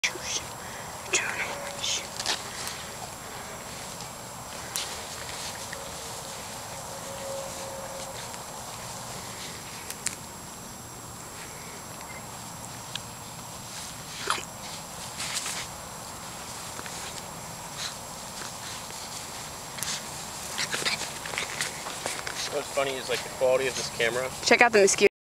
What's funny is like the quality of this camera. Check out the mosquito.